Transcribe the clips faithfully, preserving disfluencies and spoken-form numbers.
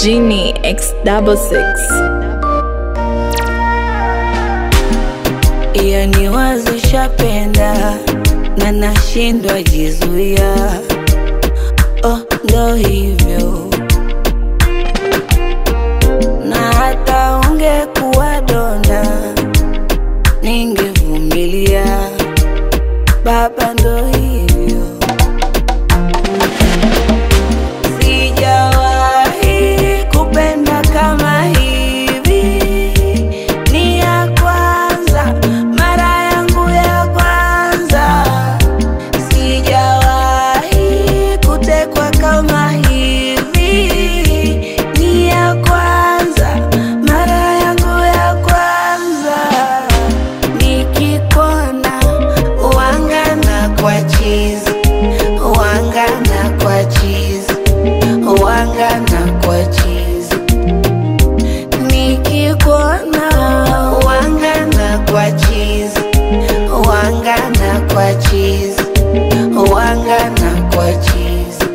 Geniusjini x sixty-six. Iya ni wazo shapenda na nashindwa jizuia. Oh, ndo hivyo. Na hata ungekuwa donda ningevumilia. Baba, ndo hivyo. Sijawahi kupenda kama hivi. Ni ya kwanza, mara yangu ya kwanza. Sijawahi kutekwa kama hivi. Ni ya kwanza, mara yangu ya kwanza. Nikikuona uangana kwa chizi, uangana kwa chizi, uangana kwa chizi. Nikikuona uangana kwa chizi, uangana kwa chizi, uangana kwa chizi.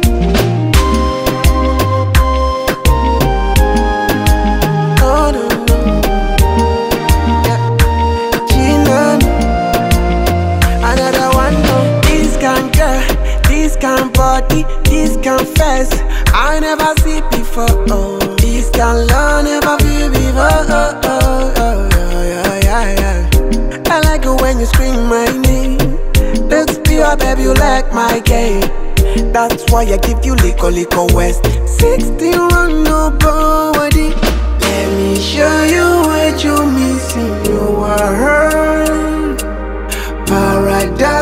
Oh, no, no. Yeah. Gina, another one, no. This kind girl, this kind body, this kind face I never see before. Oh, this kind love never feel before. Oh, oh, oh, yeah, yeah, yeah, yeah. I like it when you scream my name. Let's be a baby, you like my game. That's why I give you liquor, liquor west. Sixteen run nobody. Let me show you what you're missing. You are hurt. Paradise.